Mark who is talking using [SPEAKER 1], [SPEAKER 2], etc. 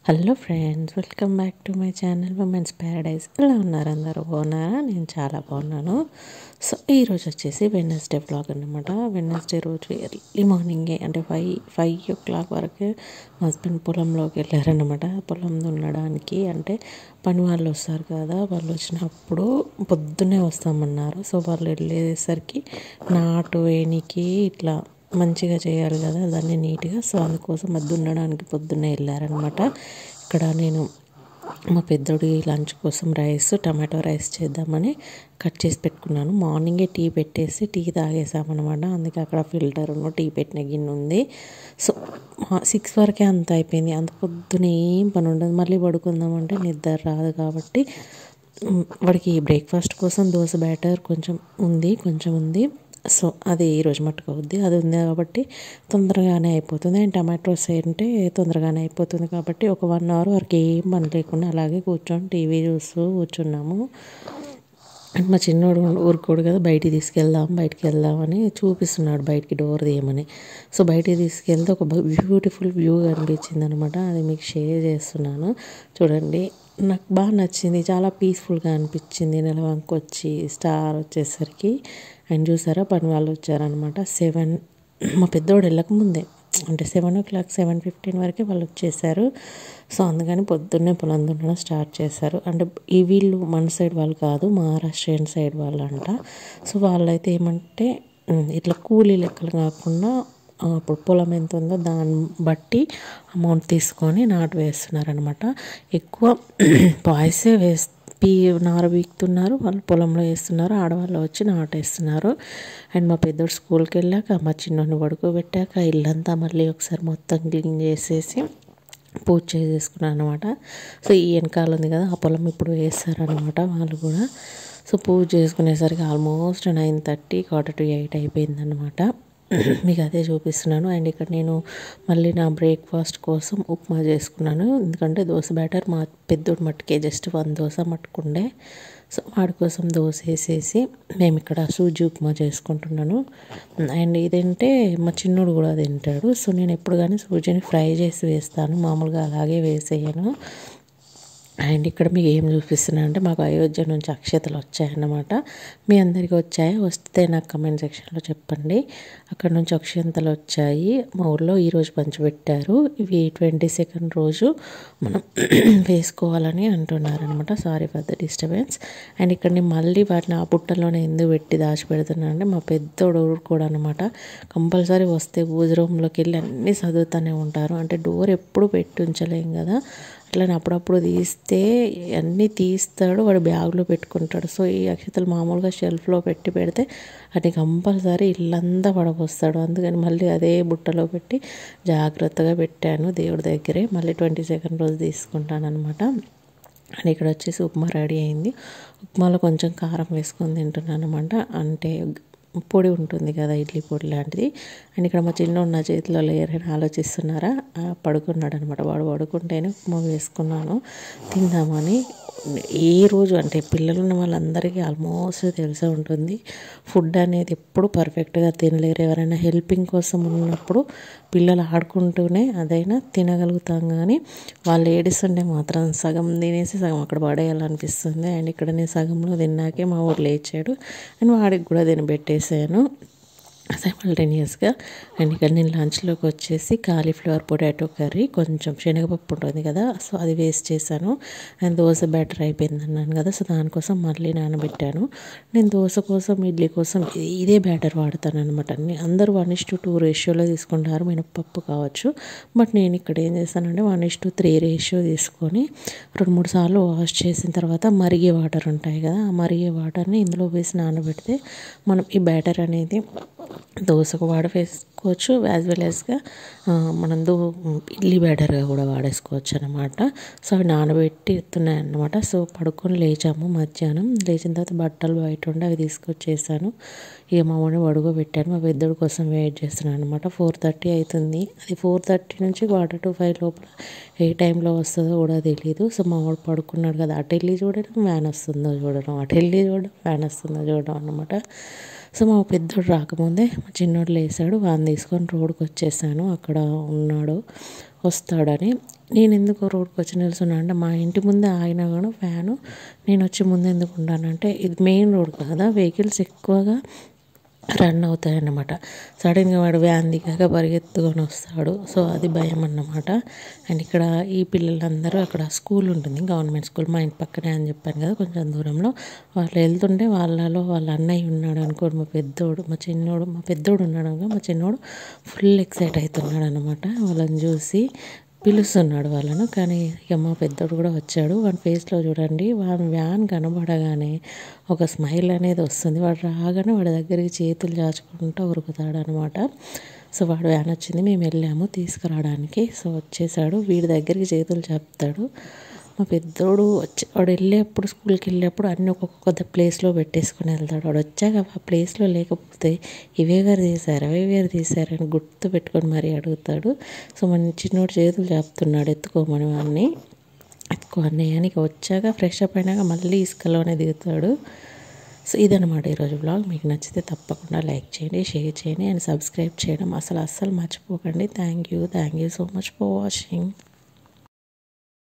[SPEAKER 1] Hello friends, welcome back to my channel women's paradise. ఎలా ఉన్నారు? అందరూ బాగున్నారా? నేను చాలా బాగున్నాను. సో ఈరోజు వచ్చేసి వెడ్నెస్డే వ్లాగ్ అనమాట. వెడ్నెస్డే రోజు ఎర్లీ మార్నింగే అంటే ఫైవ్ ఓ క్లాక్ వరకు మా హస్బెండ్ పొలంలోకి వెళ్ళారనమాట. పొలం దున్నడానికి అంటే పని వాళ్ళు వస్తారు కదా, వాళ్ళు వచ్చినప్పుడు పొద్దున్నే వస్తామన్నారు. సో వాళ్ళు వెళ్ళేసరికి నాటు వేనికి ఇట్లా మంచిగా చేయాలి కదా దాన్ని నీట్గా. సో అందుకోసం అది దున్నడానికి పొద్దున్నే వెళ్ళారనమాట. ఇక్కడ నేను మా పెద్దోడి లంచ్ కోసం టమాటో రైస్ చేద్దామని కట్ చేసి పెట్టుకున్నాను. మార్నింగే టీ పెట్టేసి టీ తాగేసామన్నమాట. అందుకే అక్కడ ఫిల్టర్ టీ పెట్టిన గిన్నె ఉంది. సో 6 వరకే అంత అయిపోయింది. అంత పొద్దున ఏం పని ఉండదు. మళ్ళీ పడుకుందామంటే నిద్ర రాదు కాబట్టి వాడికి బ్రేక్ఫాస్ట్ కోసం దోశ బ్యాటర్ కొంచెం ఉంది. సో అది ఈరోజు మట్టుకు అవుద్ది. అది ఉంది కాబట్టి తొందరగానే అయిపోతుంది. అండ్ టమాటోస్ అంటే తొందరగానే అయిపోతుంది కాబట్టి ఒక 1 అవర్ వరకు ఏం పని లేకుండా అలాగే కూర్చొని టీవీ చూస్తూ కూర్చున్నాము. అండ్ మా చిన్నోడు ఊరుకోడు కదా, బయటికి వెళ్దామని చూపిస్తున్నాడు, బయటికి డోర్ తీయమని. సో బయటికి తీసుకెళ్తే ఒక బ్యూటిఫుల్ వ్యూ కనిపించింది అనమాట. అది మీకు షేర్ చేస్తున్నాను చూడండి. నాకు బాగా నచ్చింది, చాలా పీస్ఫుల్గా అనిపించింది. నెలవంక వచ్చి స్టార్ వచ్చేసరికి అండ్ చూసారా పని వాళ్ళు వచ్చారనమాట. మా పెద్దోడు వెళ్ళకముందే అంటే 7 o'clock 7:15 వరకే వాళ్ళు వచ్చేసారు. సో అందుకని పొద్దున్నే పొలం దున్నడం స్టార్ట్ చేశారు. అంటే వీళ్ళు మన సైడ్ వాళ్ళు కాదు, మహారాష్ట్రియన్ సైడ్ వాళ్ళు అంట. సో వాళ్ళైతే ఏమంటే ఇట్లా కూలీ లెక్కలు కాకుండా ఇప్పుడు పొలం ఎంత ఉందో దాన్ని బట్టి అమౌంట్ తీసుకొని నాటు వేస్తున్నారనమాట. ఎక్కువ బాయ్సే నారు వీక్తున్నారు, వాళ్ళు పొలంలో వేస్తున్నారు, ఆడవాళ్ళు వచ్చి నాటు వేస్తున్నారు. అండ్ మా పెద్దోడు స్కూల్కి వెళ్ళాక మా చిన్నోడిని పడుకోబెట్టాక ఇల్లంతా మళ్ళీ ఒకసారి మొత్తం క్లీన్ చేసేసి పూజ చేసేసుకున్నాను అనమాట. సో ఈ వెనకాల ఉంది కదా, ఆ పొలం ఇప్పుడు వేస్తారనమాట వాళ్ళు కూడా. సో పూజ చేసుకునేసరికి ఆల్మోస్ట్ 9:30 7:45 అయిపోయిందనమాట. మీకు అదే చూపిస్తున్నాను. అండ్ ఇక్కడ నేను మళ్ళీ నా బ్రేక్ఫాస్ట్ కోసం ఉప్మా చేసుకున్నాను. ఎందుకంటే దోశ బ్యాటర్ మా పెద్దోడు మట్టుకే జస్ట్ 1 దోశ మట్టుకుండే. సో వాడి కోసం దోశ వేసేసి మేము ఇక్కడ సూజీ ఉప్మా చేసుకుంటున్నాను. అండ్ ఇదంటే మా చిన్నోడు కూడా తింటాడు. సో నేను ఎప్పుడు కానీ సూజీని ఫ్రై చేసి వేస్తాను, మామూలుగా అలాగే వేసేయను. అండ్ ఇక్కడ మీకు ఏం చూపిస్తున్నా అంటే మాకు అయోధ్య నుంచి అక్షతలు వచ్చాయన్నమాట. మీ అందరికీ వచ్చాయా? వస్తే నాకు కమెంట్ సెక్షన్లో చెప్పండి. అక్కడ నుంచి అక్షంతలు వచ్చాయి. మా ఊళ్ళో ఈరోజు పంచిపెట్టారు. ఇవి 22nd రోజు మనం వేసుకోవాలని అంటున్నారనమాట. Sorry for the disturbance. And ఇక్కడ నేను మళ్ళీ వాటిని ఆ బుట్టలోనే ఎందుకు పెట్టి దాచిపెడుతున్నాను అంటే మా పెద్దోడు కూడా అనమాట కంపల్సరీ వస్తే పూజ రూమ్లోకి వెళ్ళి అన్నీ చదువుతూనే ఉంటారు. అంటే డోర్ ఎప్పుడు పెట్టి ఉంచలేం కదా, అట్లా అప్పుడప్పుడు తీస్తే అన్నీ తీస్తాడు, వాడు బ్యాగ్లో పెట్టుకుంటాడు. సో ఈ అక్షతలు మామూలుగా షెల్ఫ్లో పెడితే అది కంపల్సరీ ఇల్లంతా పడపోస్తాడు. అందుకని మళ్ళీ అదే బుట్టలో పెట్టి జాగ్రత్తగా పెట్టాను దేవుడి దగ్గరే. మళ్ళీ 22nd రోజు తీసుకుంటాను అనమాట. అండ్ ఇక్కడ వచ్చేసి ఉప్మా రెడీ అయింది. ఉప్మాలో కొంచెం కారం వేసుకొని తింటున్నాను అనమాట. అంటే పొడి ఉంటుంది కదా, ఇడ్లీ పొడి లాంటిది. అండ్ ఇక్కడ మా చిన్నోడు నా చేతిలో లేరని ఆలోచిస్తున్నారా, పడుకున్నాడు అనమాట. వాడు పడుకుంటేనే ఉప్మా వేసుకున్నాను తిందామని. ఏ రోజు అంటే పిల్లలు ఉన్న వాళ్ళందరికీ ఆల్మోస్ట్ తెలిసే ఉంటుంది, ఫుడ్ అనేది ఎప్పుడు పర్ఫెక్ట్గా తినలేరు. ఎవరైనా హెల్పింగ్ కోసం ఉన్నప్పుడు పిల్లలు ఆడుకుంటూనే అదైనా తినగలుగుతాం, కానీ వాళ్ళు ఏడుస్తుంటే మాత్రం సగం తినేసి సగం అక్కడ పడేయాలనిపిస్తుంది. అండ్ ఇక్కడ నేను సగంలో తిన్నాకే మా ఊరు లేచాడు అండ్ వాడికి కూడా తినబెట్టేసాను సైమల్టేనియస్గా. అండ్ ఇక్కడ నేను లంచ్లోకి వచ్చేసి కాలీఫ్లవర్ పొటాటో కర్రీ, కొంచెం శనగపప్పు ఉంటుంది కదా, సో అది వేస్ట్ చేశాను. అండ్ దోశ బ్యాటర్ అయిపోయింది అన్నాను కదా, సో దానికోసం మళ్ళీ నానబెట్టాను. నేను దోశ కోసం ఇడ్లీ కోసం ఇదే బ్యాటర్ వాడతాను అనమాట. అందరూ 1:2 రేషియోలో తీసుకుంటారు, మినపప్పు కావచ్చు. బట్ నేను ఇక్కడ ఏం చేస్తానంటే 1:3 రేషియో తీసుకొని 2-3 సార్లు వాష్ చేసిన తర్వాత మరిగే వాటర్ ఉంటాయి కదా, ఆ మరిగే వాటర్ని ఇందులో వేసి నానబెడితే మనం ఈ బ్యాటర్ అనేది దోశకు వేసుకోవచ్చు, యాజ్ వెల్ యాజ్గా మనం ఇడ్లీ బ్యాటర్గా కూడా వాడేసుకోవచ్చు అనమాట. సో అవి నానబెట్టి ఎత్తున్నాయి అనమాట. సో పడుకొని లేచాము మధ్యాహ్నం. లేచిన తర్వాత బట్టలు బయట ఉండి అవి తీసుకొచ్చేసాను. ఇక మా వాడిని పడుకోబెట్టాను. మా పెద్దోడి కోసం వెయిట్ చేస్తున్నాను అనమాట. 4:30 అవుతుంది. అది 4:30 నుంచి 4:45 లోపల ఏ టైంలో వస్తుందో కూడా తెలియదు. సో మా వాడు పడుకున్నాడు కదా, అటు వెళ్ళి చూడడం, వ్యాన్ వస్తుందో చూడడం, అటు వెళ్ళి చూడడం, వ్యాన్ వస్తుందో చూడడం అనమాట. సో మా పెద్దోడు రాకముందే మా చిన్నోడు లేసాడు, వాడిని తీసుకొని రోడ్కి వచ్చేసాను. అక్కడ ఉన్నాడు వస్తాడని. నేను ఎందుకు రోడ్కి వచ్చి నిల్చున్నా అంటే మా ఇంటి ముందే ఆగినా కూడా ఫ్యాను, నేను వచ్చి ముందు ఎందుకు ఉన్నానంటే ఇది మెయిన్ రోడ్ కదా, వెహికల్స్ ఎక్కువగా రన్ అవుతాయన్నమాట. సడన్గా వాడు వ్యాన్ దిగాక పరిగెత్తుకొని వస్తాడు. సో అది భయం అన్నమాట. అండ్ ఇక్కడ ఈ పిల్లలందరూ అక్కడ స్కూల్ ఉంటుంది, గవర్నమెంట్ స్కూల్, మా ఇంటి పక్కనే అని చెప్పాను కదా, కొంచెం దూరంలో. వాళ్ళు వెళ్తుంటే వాళ్ళలో వాళ్ళ అన్నయ్య ఉన్నాడు అనుకోడు, మా పెద్దోడు, మా పెద్దోడు ఉన్నాడు అనుకో, మా చిన్నోడు ఫుల్ ఎక్సైట్ అవుతున్నాడు అనమాట. వాళ్ళని చూసి పిలుస్తున్నాడు వాళ్ళను. కానీ ఇక మా పెద్దోడు కూడా వచ్చాడు. వాడి ఫేస్లో చూడండి, వాడి వ్యాన్ కనబడగానే ఒక స్మైల్ అనేది వస్తుంది. వాడు రాగానే వాడి దగ్గరికి చేతులు చాచుకుంటూ ఉరుకుతాడు అనమాట. సో వాడు వ్యాన్ వచ్చింది, మేము వెళ్ళాము తీసుకురావడానికి. సో వచ్చేసాడు, వీడి దగ్గరికి చేతులు చాపుతాడు. మా పెద్దోడు వాడు వెళ్ళేప్పుడు, స్కూల్కి వెళ్ళేప్పుడు అన్నీ ఒక్కొక్క ప్లేస్లో పెట్టేసుకుని వెళ్తాడు. వాడు వచ్చాక ఆ ప్లేస్లో లేకపోతే ఇవేగారు తీశారు అని గుర్తు పెట్టుకొని మరీ అడుగుతాడు. సో మన చిన్నోడు చేతులు చాపుతున్నాడు ఎత్తుకోమని వాడిని, ఎత్తుకో అన్నయ్య. వచ్చాక ఫ్రెష్ అప్ అయినాక మళ్ళీ ఇసుకలోనే దిగుతాడు. సో ఇదనమాట ఈరోజు బ్లాగ్. మీకు నచ్చితే తప్పకుండా లైక్ చేయండి, షేర్ చేయండి అండ్ సబ్స్క్రైబ్ చేయడం అస్సలు మర్చిపోకండి. Thank you so much for watching.